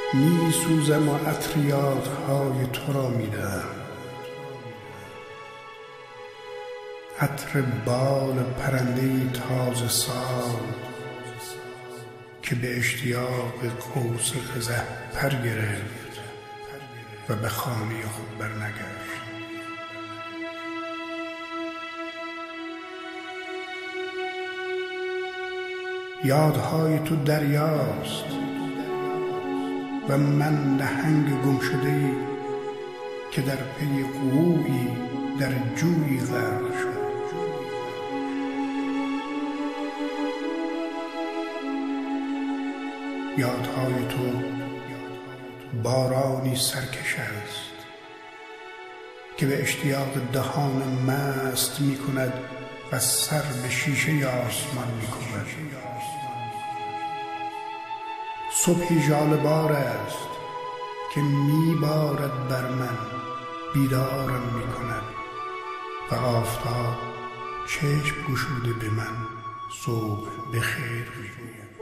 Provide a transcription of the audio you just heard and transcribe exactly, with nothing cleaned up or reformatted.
می سوزم و عطر یادهای تو را می دهم، عطر بال پرنده‌ای تازه سال که به اشتیاق قوس قزح پر گرفت و به خانه خود برنگشت. یادهای تو دریاست و من نهنگ گم شده‌ای که در پی غویی در جویی غرق شد. یادهای تو بارانی سرکش است که به اشتیاق دهان مست می کند و سر به شیشه آسمان می کند. صبحی ژاله‌بار است که می بارد بر من، بیدارم می کند و آفتاب چشم گشوده به من صبح بخیر می گوید.